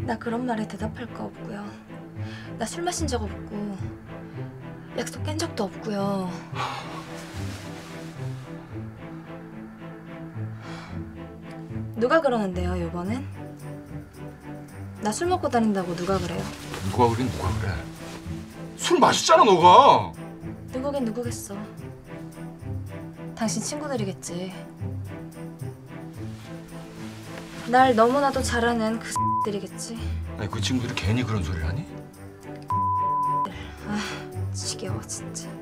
나 그런 말에 대답할 거 없고요. 나 술 마신 적 없고 약속 깬 적도 없고요. 누가 그러는데요, 이번엔? 나 술 먹고 다닌다고 누가 그래요? 누가 그린 누가 그래? 술 마셨잖아 너가. 누구긴 누구겠어. 당신 친구들이겠지. 날 너무나도 잘 아는 그 들이겠지. 아니 그 친구들이 괜히 그런 소리를 하니? 아, 지겨워 진짜.